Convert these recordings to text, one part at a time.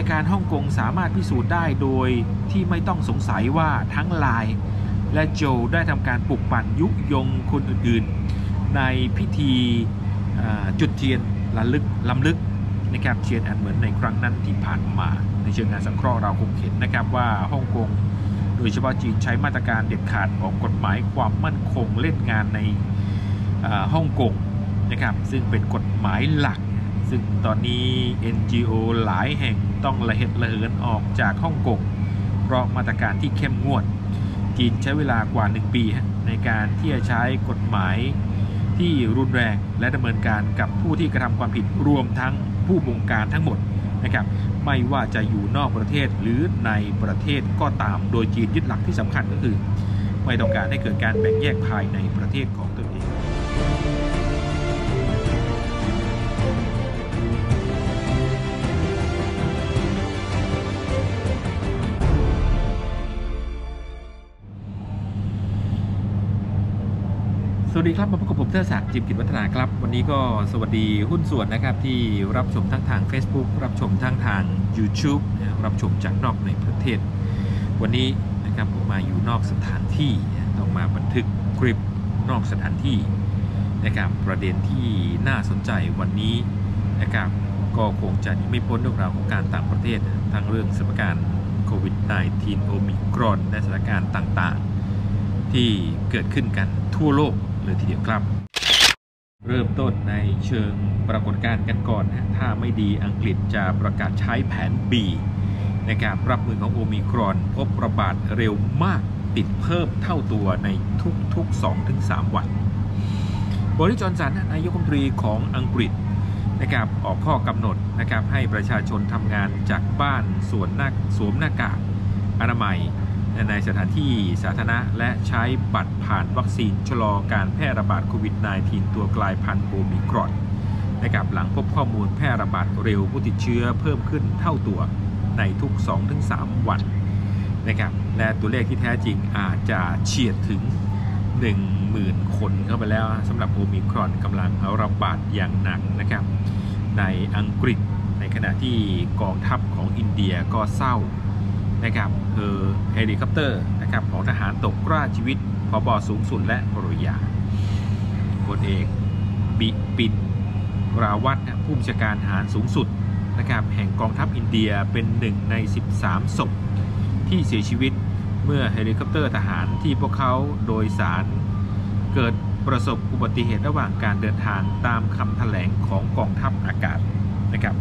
การฮ่องกงสามารถพิสูจน์ได้โดยที่ไม่ต้องสงสัยว่าทั้งไลน์และโจได้ทำการปลุกปั่นยุยงคนอื่นๆในพิธีจุดเทียนล้ำลึกนะครับเทียนอันเหมือนในครั้งนั้นที่ผ่านมาในเชิงการสังเคราะห์เราคงเห็นนะครับว่าฮ่องกงโดยเฉพาะจีนใช้มาตรการเด็ดขาดออกกฎหมายความมั่นคงเล่นงานในฮ่องกงนะครับซึ่งเป็นกฎหมายหลักซึ่งตอนนี้ NGO หลายแห่งต้องระเหตุระเหินออกจากฮ่องกงเพราะมาตรการที่เข้มงวดจีนใช้เวลากว่า1 ปีในการที่จะใช้กฎหมายที่รุนแรงและดำเนินการกับผู้ที่กระทำความผิดรวมทั้งผู้บงการทั้งหมดนะครับไม่ว่าจะอยู่นอกประเทศหรือในประเทศก็ตามโดยจีนยึดหลักที่สำคัญก็คือไม่ต้องการให้เกิดการแบ่งแยกภายในประเทศของตนเองสวัสดีครับมาพบกับผมเทอศักดิ์จิมกิจวัฒนาครับวันนี้ก็สวัสดีหุ้นส่วนนะครับที่รับชมทั้งทาง Facebook รับชมทั้งทาง YouTube รับชมจากนอกในประเทศวันนี้นะครับผมมาอยู่นอกสถานที่ต้องมาบันทึกคลิปนอกสถานที่นะครับประเด็นที่น่าสนใจวันนี้นะครับก็คงจะหนีไม่พ้นเรื่องราวของการต่างประเทศทั้งเรื่องสถานการณ์โควิด -19 โอมิครอนและสถานการณ์ต่างๆที่เกิดขึ้นกันทั่วโลกเลยทีเดียวครับเริ่มต้นในเชิงปรากฏการณ์กันก่อนถ้าไม่ดีอังกฤษจะประกาศใช้แผน B ในการรับมือของโอมิครอนพบระบาดเร็วมากติดเพิ่มเท่าตัวในทุก 2-3 วันบริส จอนสันนายกรัฐมนตรีของอังกฤษนะครับออกข้อกำหนดนะครับให้ประชาชนทำงานจากบ้านสวมหน้ากากอนามัยในสถานที่สาธารณะและใช้บัตรผ่านวัคซีนชะลอการแพร่ระบาดโควิด -19 ตัวกลายพันธุ์โอมิครอนนะครับหลังพบข้อมูลแพร่ระบาดเร็วผู้ติดเชื้อเพิ่มขึ้นเท่าตัวในทุก 2-3 วันนะครับและตัวเลขที่แท้จริงอาจจะเฉียดถึง 10,000 คนเข้าไปแล้วสำหรับโอมิครอนกำลังระบาดอย่างหนักนะครับในอังกฤษในขณะที่กองทัพของอินเดียก็เศร้านะครับเฮลิคอปเตอร์นะครับของทหารตกฆ่าชีวิตผบ.สูงสุดและภรรยาพลเอกบิปินราวัตผู้บัญชาการทหารสูงสุดนะครับแห่งกองทัพอินเดียเป็น1 ใน 13 ศพที่เสียชีวิตเมื่อเฮลิคอปเตอร์ทหารที่พวกเขาโดยสารเกิดประสบอุบัติเหตุระหว่างการเดินทางตามคำแถลงของกองทัพอากาศนะครับ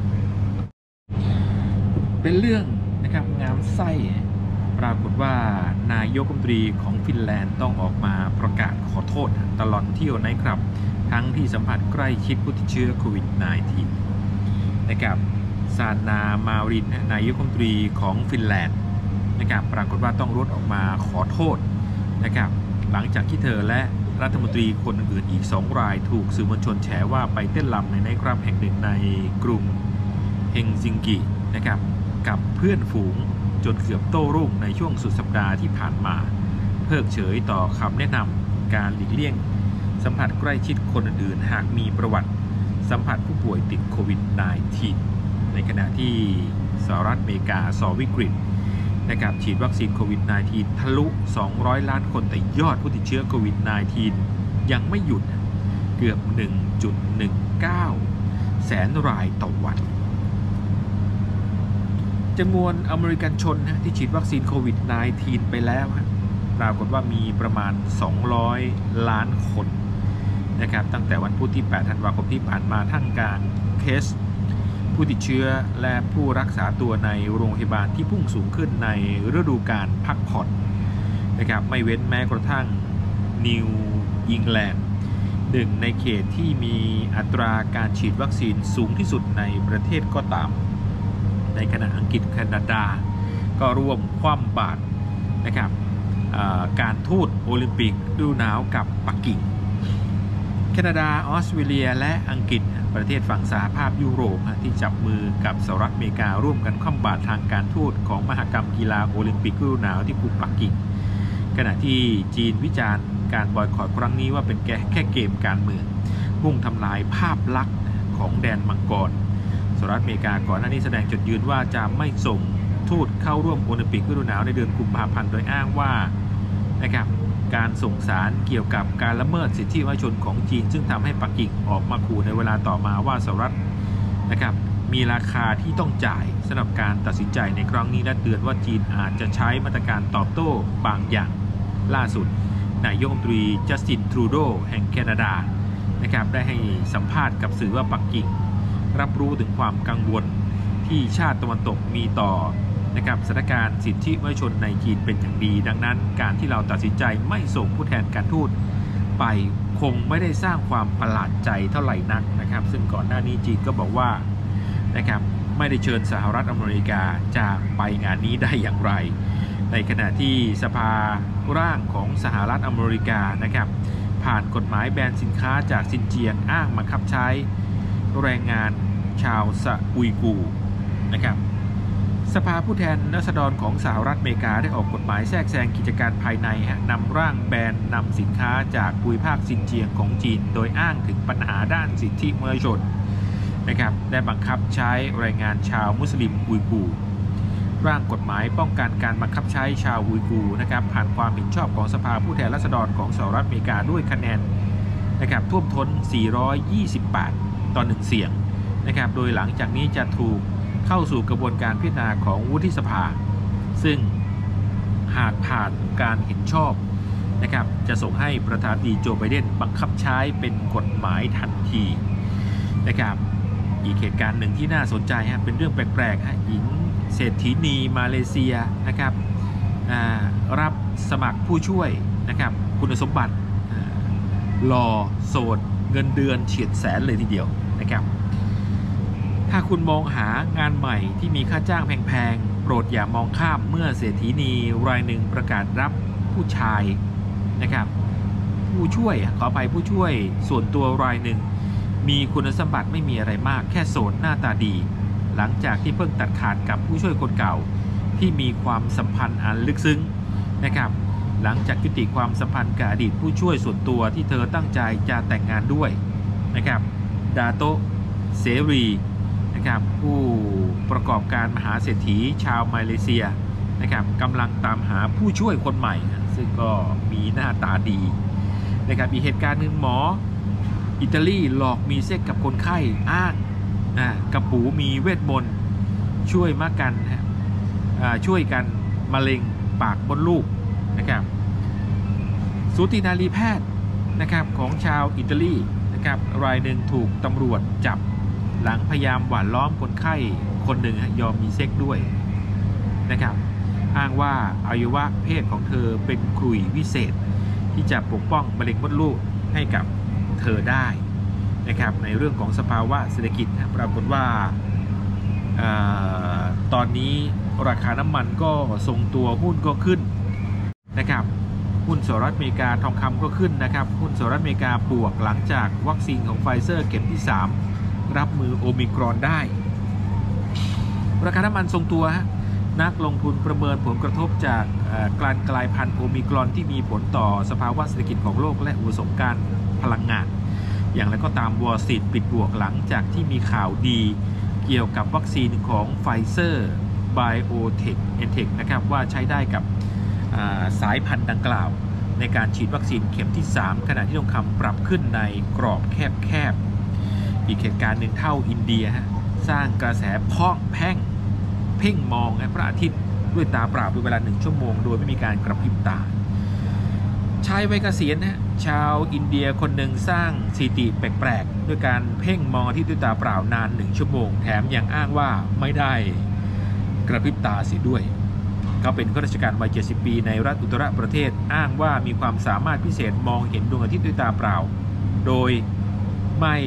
เป็นเรื่องนะครับงามไส้ปรากฏว่านายกรัฐมนตรีของฟินแลนด์ต้องออกมาประกาศขอโทษตลอดเที่ยวนะครับทั้งที่สัมผัสใกล้ชิดผู้ติดเชื้อโควิด -19 นะครับซานามารินนายกรัฐมนตรีของฟินแลนด์นะครับปรากฏว่าต้องรุดออกมาขอโทษนะครับหลังจากที่เธอและรัฐมนตรีคนอื่นอีก2 รายถูกสื่อมวลชนแฉว่าไปเต้นรำในไนท์คลับแห่งหนึ่งในกรุงเฮลซิงกินะครับกับเพื่อนฝูงจนเกือบโต้รุ่งในช่วงสุดสัปดาห์ที่ผ่านมาเพิกเฉยต่อคำแนะนำการหลีกเลี่ยงสัมผัสใกล้ชิดคนอื่นๆหากมีประวัติสัมผัสผู้ป่วยติดโควิด -19 ในขณะที่สหรัฐอเมริกาสอวิกฤตนะครับฉีดวัคซีนโควิด -19 ทะลุ200 ล้านคนแต่ยอดผู้ติดเชื้อโควิด -19 ยังไม่หยุดเกือบ 1.19 แสนรายต่อวันจำนวนอเมริกันชนที่ฉีดวัคซีนโควิด -19 ไปแล้วปรากฏว่ามีประมาณ200 ล้านคนนะครับตั้งแต่วันพุธที่ 8 ธันวาคมที่ผ่านมาท่ามกลางเคสผู้ติดเชื้อและผู้รักษาตัวในโรงพยาบาลที่พุ่งสูงขึ้นในฤดูกาลพักผ่อนนะครับไม่เว้นแม้กระทั่งนิวอิงแลนด์หนึ่งในเขตที่มีอัตราการฉีดวัคซีนสูงที่สุดในประเทศก็ตามในขณะอังกฤษแคนาดาก็ร่วมคว่ำบาตรนะครับการทูตโอลิมปิกฤดูหนาวกับปักกิ่งแคนาดาออสเตรเลียและอังกฤษประเทศฝั่งสหภาพยุโรปที่จับมือกับสหรัฐอเมริการ่วมกันคว่ำบาตรทางการทูตของมหกรรมกีฬาโอลิมปิกฤดูหนาวที่กรุงปักกิ่งขณะที่จีนวิจารณ์การบอยคอตครั้งนี้ว่าเป็นแค่เกมการเมืองมุ่งทำลายภาพลักษณ์ของแดนมังกรสหรัฐอเมริกาก่อนหน้านี้แสดงจุดยืนว่าจะไม่ส่งทูตเข้าร่วมโอลิมปิกฤดูหนาวในเดือนกุมภาพันธ์โดยอ้างว่านะครับการส่งสารเกี่ยวกับการละเมิดสิทธิมนุษยชนของจีนซึ่งทำให้ปักกิ่งออกมาขู่ในเวลาต่อมาว่าสหรัฐนะครับมีราคาที่ต้องจ่ายสำหรับการตัดสินใจในครั้งนี้และเตือนว่าจีนอาจจะใช้มาตรการตอบโต้บางอย่างล่าสุดนายกรัฐมนตรีจัสตินทรูโดแห่งแคนาดานะครับได้ให้สัมภาษณ์กับสื่อว่าปักกิ่งรับรู้ถึงความกังวลที่ชาติตะวันตกมีต่อนะครับสถานการณ์สิทธิมนุษยชนในจีนเป็นอย่างดีดังนั้นการที่เราตัดสินใจไม่ส่งผู้แทนการทูตไปคงไม่ได้สร้างความประหลาดใจเท่าไหร่นักนะครับซึ่งก่อนหน้านี้จีนก็บอกว่านะครับไม่ได้เชิญสหรัฐอเมริกาจะไปงานนี้ได้อย่างไรในขณะที่สภาร่างของสหรัฐอเมริกานะครับผ่านกฎหมายแบนสินค้าจากซินเจียงอ้างบังคับใช้แรงงานชาวซาอุยกูร์นะครับสภาผู้แทนราษฎรของสหรัฐอเมริกาได้ออกกฎหมายแทรกแซงกิจการภายในนำร่างแบนนำสินค้าจากภูมิภาคซินเจียงของจีนโดยอ้างถึงปัญหาด้านสิทธิมนุษยชนนะครับได้บังคับใช้แรงงานชาวมุสลิมอุยกูร์ร่างกฎหมายป้องกันการบังคับใช้ชาวอุยกูร์นะครับผ่านความเห็นชอบของสภาผู้แทนราษฎรของสหรัฐอเมริกาด้วยคะแนนนะครับท่วมท้น428ต่อ1เสียงนะครับโดยหลังจากนี้จะถูกเข้าสู่กระบวนการพิจารณาของวุฒิสภาซึ่งหากผ่านการเห็นชอบนะครับจะส่งให้ประธานาธิบดีโจไบเดนบังคับใช้เป็นกฎหมายทันทีนะครับอีกเหตุการณ์หนึ่งที่น่าสนใจเป็นเรื่องแปลกๆหญิงเศรษฐีนีมาเลเซียนะครับรับสมัครผู้ช่วยนะครับคุณสมบัติหล่อโสดเงินเดือนเฉียดแสนเลยทีเดียวนะครับถ้าคุณมองหางานใหม่ที่มีค่าจ้างแพงๆโปรดอย่ามองข้ามเมื่อเศรษฐีนีรายหนึ่งประกาศรับผู้ชายนะครับผู้ช่วยขออภัยผู้ช่วยส่วนตัวรายหนึ่งมีคุณสมบัติไม่มีอะไรมากแค่โสดหน้าตาดีหลังจากที่เพิ่งตัดขาดกับผู้ช่วยคนเก่าที่มีความสัมพันธ์อันลึกซึ้งนะครับหลังจากยุติความสัมพันธ์กับอดีตผู้ช่วยส่วนตัวที่เธอตั้งใจจะแต่งงานด้วยนะครับดาโตเสรีนะครับผู้ประกอบการมหาเศรษฐีชาวมาเลเซียนะครับกำลังตามหาผู้ช่วยคนใหม่ซึ่งก็มีหน้าตาดีนะครับอีกเหตุการณ์หนึ่งหมออิตาลีหลอกมีเซ็กกับคนไข้อ้างกระปูมีเวทมนต์ช่วยมากันช่วยกันมะเร็งปากมดลูกนะครับสูตินารีแพทย์นะครับของชาวอิตาลีนะครับรายหนึ่งถูกตำรวจจับหลังพยายามหว่านล้อมคนไข้คนหนึ่งยอมมีเซ็กด้วยนะครับอ้างว่าอวัยวะเพศของเธอเป็นขลุ่ยวิเศษที่จะปกป้องมะเร็งมดลูกให้กับเธอได้นะครับในเรื่องของสภาวะเศรษฐกิจปรากฏว่าตอนนี้ราคาน้ำมันก็ทรงตัวหุ้นก็ขึ้นนะครับหุ้นสหรัฐอเมริกาทองคำก็ขึ้นนะครับหุ้นสหรัฐอเมริกาบวกหลังจากวัคซีนของไฟเซอร์เข็มที่3รับมือโอมิครอนได้ราคาน้ำมันทรงตัวนักลงทุนประเมินผลกระทบจากการกลายพันธุ์โอมิครอนที่มีผลต่อสภาวะเศรษฐกิจของโลกและอุปสงค์การพลังงานอย่างไรก็ตามวอลล์สตรีทปิดบวกหลังจากที่มีข่าวดีเกี่ยวกับวัคซีนของไฟเซอร์ไบโอเทคนะครับว่าใช้ได้กับสายพันธุ์ดังกล่าวในการฉีดวัคซีนเข็มที่3ขณะที่ทองคำปรับขึ้นในกรอบแคบอีกเหตุการณ์หนึ่งเท่าอินเดียสร้างกระแสเพ่งมองพระอาทิตย์ด้วยตาเปล่าเป็นเวลา1 ชั่วโมงโดยไม่มีการกระพริบตาชายวัยเกษียณชาวอินเดียคนหนึ่งสร้างสถิติแปลกๆด้วยการเพ่งมองที่ด้วยตาเปล่านาน1 ชั่วโมงแถมยังอ้างว่าไม่ได้กระพริบตาเสียด้วยเขาเป็นข้าราชการวัย70 ปีในรัฐอุตตรประเทศอ้างว่ามีความสามารถพิเศษมองเห็นดวงอาทิตย์ด้วยตาเปล่าโดยไม่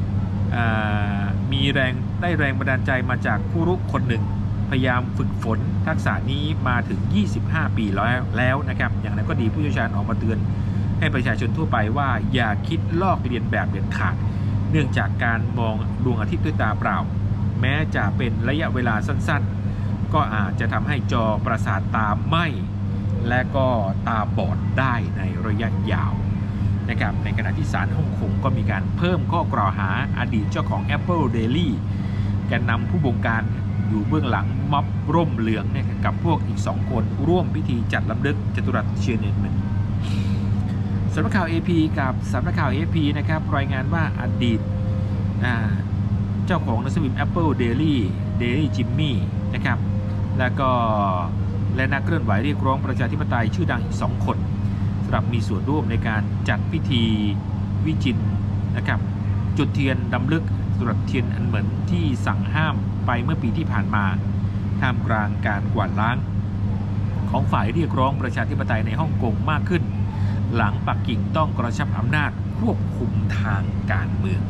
มีได้แรงบันดาลใจมาจากผู้รู้คนหนึ่งพยายามฝึกฝนทักษะนี้มาถึง25 ปีแล้วนะครับอย่างไรก็ดีผู้เชี่ยวชาญออกมาเตือนให้ประชาชนทั่วไปว่าอย่าคิดลอกเลียนแบบเด็ดขาดเนื่องจากการมองดวงอาทิตย์ด้วยตาเปล่าแม้จะเป็นระยะเวลาสั้นๆก็อาจจะทำให้จอประสาทตาไหม้และก็ตาบอดได้ในระยะยาวนะครับในขณะที่ศาลฮ่องกงก็มีการเพิ่มข้อกล่าวหาอดีตเจ้าของ Apple Daily แกนนำผู้บงการอยู่เบื้องหลังม็อบร่มเหลืองเนี่ยกับพวกอีก2 คนร่วมพิธีจัดลำลึกจตุรัสเชียนเอ็นเหมินสำนักข่าว AP กับสำนักข่าว AFP นะครับรายงานว่าอดีตเจ้าของหนังสือพิมพ์ Apple Daily Jimmy นะครับแล้วก็และนักเคลื่อนไหวเรียกร้องประชาธิปไตยชื่อดังอีก2 คนสำหรับมีส่วนร่วมในการจัดพิธีวิจิตรนะครับจุดเทียนรำลึกจตุรัสเทียนอันเหมินที่สั่งห้ามไปเมื่อปีที่ผ่านมาท่ามกลางการกวาดล้างของฝ่ายเรียกร้องประชาธิปไตยในฮ่องกงมากขึ้นหลังปักกิ่งต้องกระชับอำนาจควบคุมทางการเมือง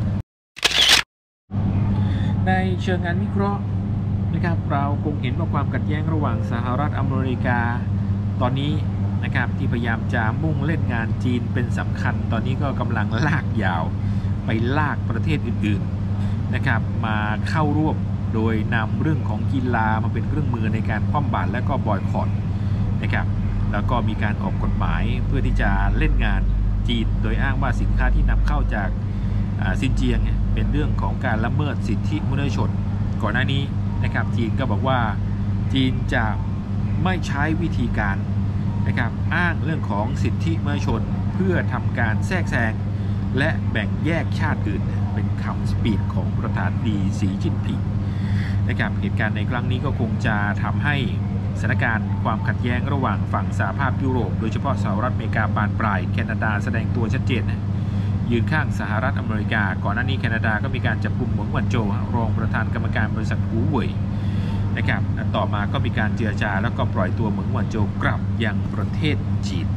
ในเชิงงานวิเคราะห์นะครับเราคงเห็นว่าความขัดแย้งระหว่างสหรัฐอเมริกาตอนนี้นะครับที่พยายามจะมุ่งเล่นงานจีนเป็นสำคัญตอนนี้ก็กำลังลากยาวไปลากประเทศอื่นๆนะครับมาเข้าร่วมโดยนำเรื่องของกีฬามาเป็นเครื่องมือในการคว่ำบาตรและก็บอยคอตนะครับแล้วก็มีการออกกฎหมายเพื่อที่จะเล่นงานจีนโดยอ้างว่าสินค้าที่นำเข้าจากซินเจียงเป็นเรื่องของการละเมิดสิทธิมนุษยชนก่อนหน้านี้นะครับจีนก็บอกว่าจีนจะไม่ใช้วิธีการนะครับอ้างเรื่องของสิทธิมนุษยชนเพื่อทำการแทรกแซงและแบ่งแยกชาติอื่นเป็นคำสปีดของประธานาธิบดีสีจิ้นผิงนะครับเหตุการณ์ในครั้งนี้ก็คงจะทำให้สถานการณ์ความขัดแย้งระหว่างฝั่งสหภาพยุโรปโดยเฉพาะสหรัฐอเมริกาบานปลายแคนาดาแสดงตัวชัดเจนยืนข้างสหรัฐอเมริกาก่อนหน้านี้แคนาดาก็มีการจับกุมเหมิงหวันโจวรองประธานกรรมการบริษัทหูเว่ยนะครับต่อมาก็มีการเจรจาแล้วก็ปล่อยตัวเหมิงหวันโจวกลับยังประเทศจีน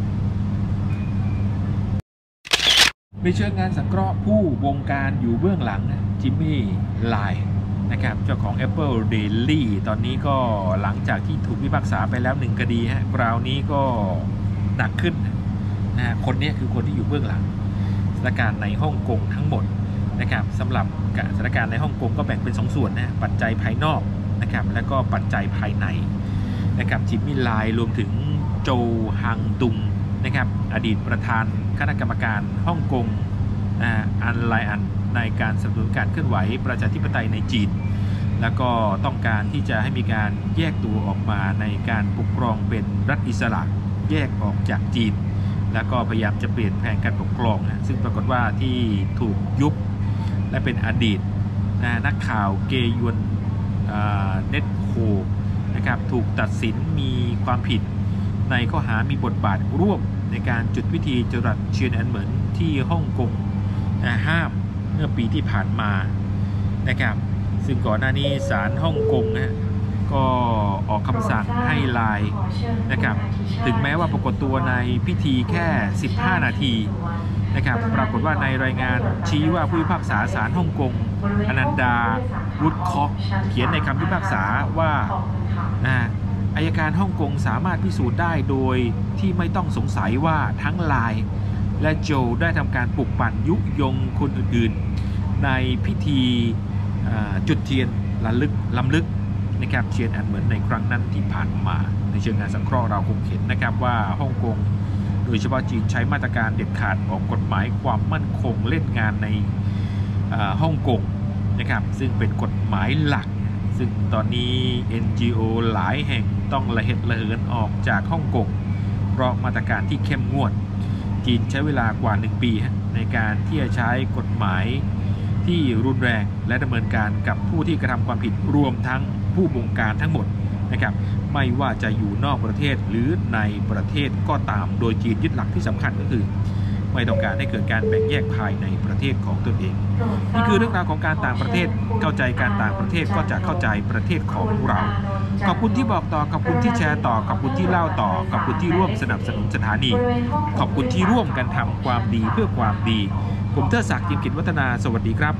ในเชิงงานสังเคราะห์ผู้วงการอยู่เบื้องหลังจิมมี่ไลน์นะครับเจ้าของ Apple Daily ตอนนี้ก็หลังจากที่ถูกพิพากษาไปแล้ว1 คดีคราวนี้ก็หนักขึ้นนะคนนี้คือคนที่อยู่เบื้องหลังสถานการณ์ในฮ่องกงทั้งหมดนะครับสำหรับสถานการณ์ในฮ่องกงก็แบ่งเป็น2 ส่วนปัจจัยภายนอกนะครับและก็ปัจจัยภายในนะครับจิมมี่ไลน์รวมถึงโจฮังตุงนะครับอดีตประธานคณะกรรมการฮ่องกงอันไลอันในการสนับสนุนการเคลื่อนไหวประชาธิปไตยในจีนแล้วก็ต้องการที่จะให้มีการแยกตัวออกมาในการปกครองเป็นรัฐอิสระแยกออกจากจีนแล้วก็พยายามจะเปลี่ยนแปลงการปกครองซึ่งปรากฏว่าที่ถูกยุบและเป็นอดีตนักข่าวเกยวนเน็ตโคนะครับถูกตัดสินมีความผิดในข้อหามีบทบาทร่วมในการจุดพิธีจตุรัสเชียนอันเหมินที่ฮ่องกงห้ามเมื่อปีที่ผ่านมานะครับซึ่งก่อนหน้านี้ศาลฮ่องกงก็ออกคำสั่งให้ไลน์นะครับถึงแม้ว่าปรากฏตัวในพิธีแค่15 นาทีนะครับปรากฏว่าในรายงานชี้ว่าผู้พิพากษาศาลฮ่องกงอนันดาวุฒคอกเขียนในคำพิพากษาว่าอัยการฮ่องกงสามารถพิสูจน์ได้โดยที่ไม่ต้องสงสัยว่าทั้งไลน์และโจได้ทำการปลุกปั่นยุยงคนอื่นๆในพิธีจุดเทียนล้ำลึกนะครับเชียนอันเหมือนในครั้งนั้นที่ผ่านมาในเชิงงานสังเคราะห์เราคงเห็นนะครับว่าฮ่องกงโดยเฉพาะจีนใช้มาตรการเด็ดขาดออกกฎหมายความมั่นคงเล่นงานในฮ่องกงนะครับซึ่งเป็นกฎหมายหลักซึ่งตอนนี้ NGO หลายแห่งต้องระเหตุระเหินออกจากฮ่องกงเพราะมาตรการที่เข้มงวดจีนใช้เวลากว่า1 ปีในการที่จะใช้กฎหมายที่รุนแรงและดำเนินการกับผู้ที่กระทำความผิดรวมทั้งผู้บงการทั้งหมดนะครับไม่ว่าจะอยู่นอกประเทศหรือในประเทศก็ตามโดยจีนยึดหลักที่สำคัญก็คือไม่ต้องการให้เกิดการแบ่งแยกภายในประเทศของตนเองนี่คือเรื่องราวของการต่างประเทศเข้าใจการต่างประเทศก็จะเข้าใจประเทศของเราขอบคุณที่บอกต่อขอบคุณที่แชร์ต่อขอบคุณที่เล่าต่อขอบคุณที่ร่วมสนับสนุนสถานีขอบคุณที่ร่วมกันทำความดีเพื่อความดีผมเทิดศักดิ์ จิมกิจวัฒนาสวัสดีครับ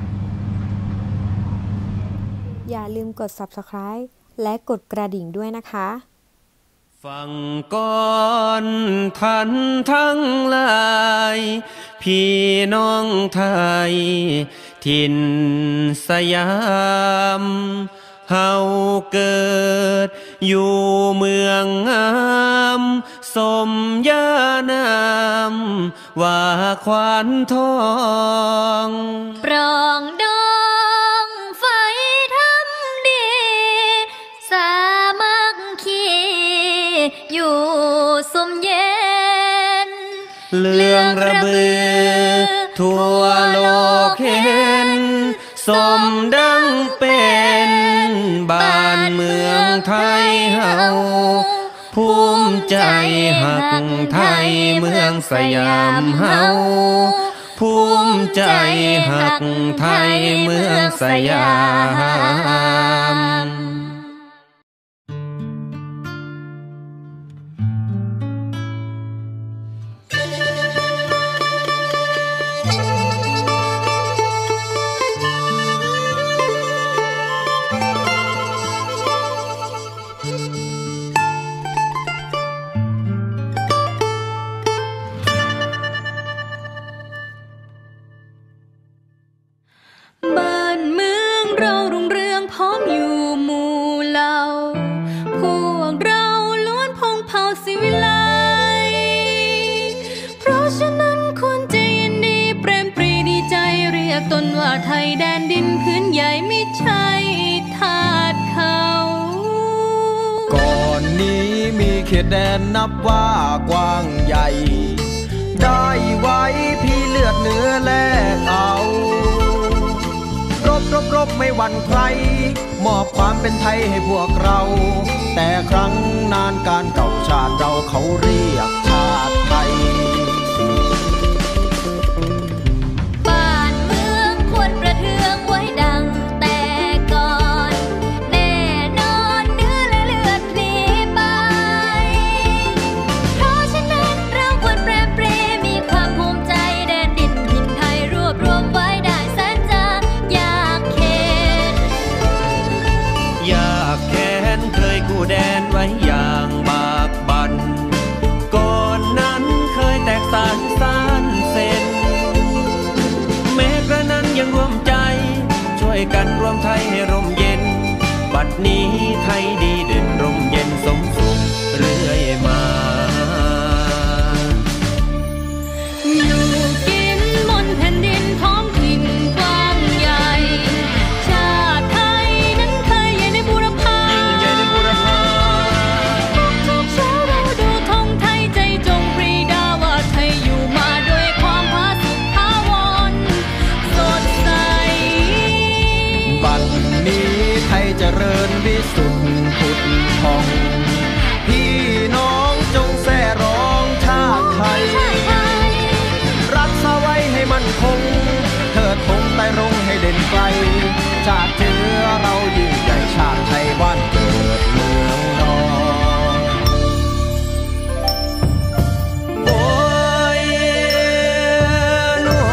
อย่าลืมกด Subscribe และกดกระดิ่งด้วยนะคะฟังก่อนท่านทั้งหลายพี่น้องไทยถิ่นสยามเฮาเกิดอยู่เมืองงามสมญานามว่าขวัญทองปรองดองไฟทอยู่สมเย็นเรื่องระเบือทั่วโลกเห็นสมดังเป็นบ้านเมืองไทยเฮาภูมิใจหักไทยเมืองสยามเฮาภูมิใจหักไทยเมืองสยามบ้านเมืองเรารุ่งเรืองพร้อมอยู่หมู่เหล่าพวกเราล้วนพงเผ่าศิวิไลเพราะฉะนั้นควรจะยินดีเปรมปรีดีใจเรียกตนว่าไทยแดนดินพื้นใหญ่ไม่ใช่ทาสเขาก่อนนี้มีเขตแดนนับว่ากว้างใหญ่ได้ไว้พี่เลือดเนื้อแลกเอารบไม่หวั่นใครมอบความเป็นไทยให้พวกเราแต่ครั้งนานการเก่าชาติเราเขาเรียกชาติไทยบ้านเมืองควรประเทืองไว้ดังแต่ก่อนแน่นอนเนื้อและเลือดพลีไปเพราะฉะนั้นเราควรแปรเปรมีความภูมิใจแดนดินถิ่นไทยรวบรวมไว้ได้แสนจะอยากแค้นเคยกู้แดนไว้อย่างบากบั่นก่อนนั้นเคยแตกสานเส้นแม้กระนั้นยังรวมใจช่วยกันรวมไทยให้ร่มเย็นบัดนี้ไทยดีเด่นร่มเย็นสมสุขเรื่อยมาอยู่กินบนแผ่นดินท้องถิ่นกว้างใหญ่ชาติไทยนั้นเคยใหญ่ในบูรพาทุกเช้าเราดูธงไทยใจจงปรีดาว่าไทยอยู่มาด้วยความผาสุกถาวรสดใสบัดนี้ไทยเจริญวิสุทธิ์ผุดผ่องพี่น้องจงแส่ร้องชาติไทยรักษาไว้ให้มั่นคงเถิดธงไต่รงให้เด่นไกลชาติเชื้อเรายิ่งใหญ่ชาติไทยบ้านเกิดเมืองนอนโอ้ยโอ้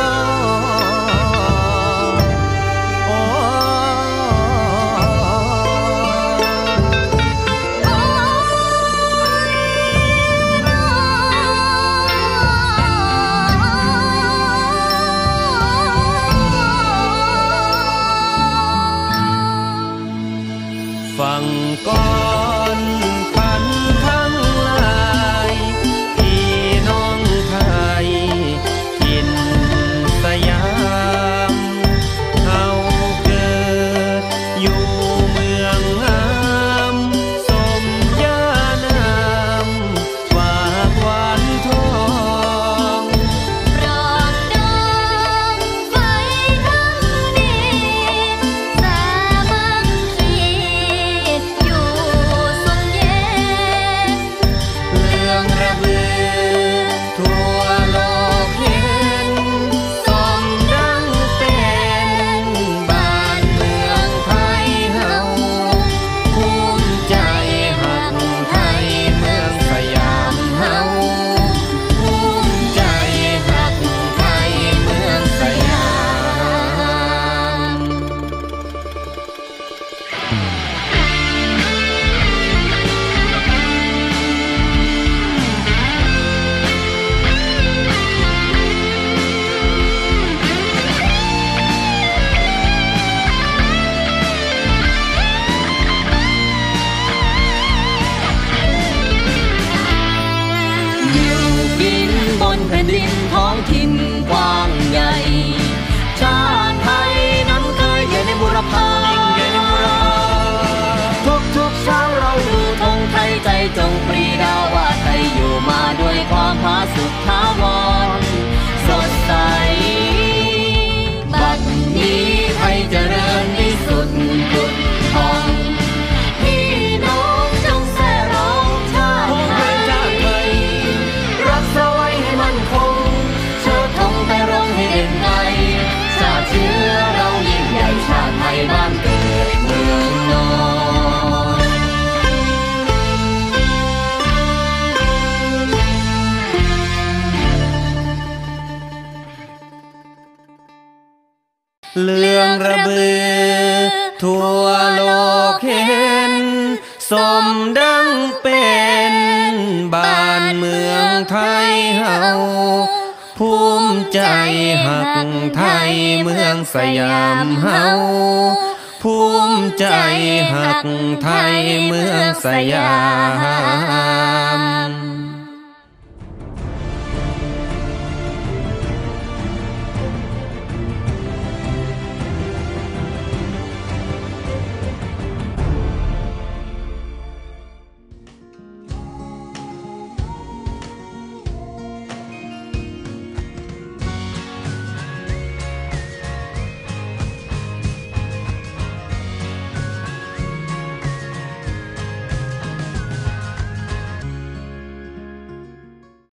ฟังก่อนพันทั้งหลายพี่น้องไทยถิ่นสยามเฮาเกิดอยู่เมืองงามสมญานามฝากหวานทองปรองดองไฟทั้งดินสามัคคีอยู่สมเย็นเรื่องระเบือทั่วโลกเห็นสมดังเป็นบ้านเมืองไทยเฮาภูมิใจหักไทยเมืองสยามเฮาภูมิใจหักไทยเมืองสยามอยู่กินบนแผ่นดินท้องถิ่นกว้างใหญ่ชาติไทยนั้นเคยใหญ่ในบูรพาทุกเช้าเราดูธงไทยใจจงปสมดังเป็นบ้านเมืองไทยเฮาภูมิใจหักไทยเมืองสยามเฮาภูมิใจหักไทยเมืองสยาม